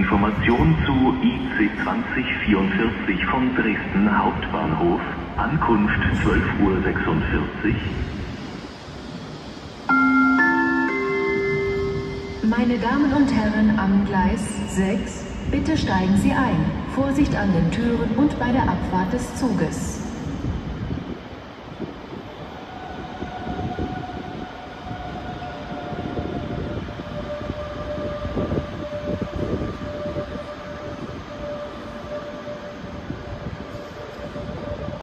Information zu IC 2044 von Dresden Hauptbahnhof. Ankunft 12:46 Uhr. Meine Damen und Herren am Gleis 6, bitte steigen Sie ein. Vorsicht an den Türen und bei der Abfahrt des Zuges.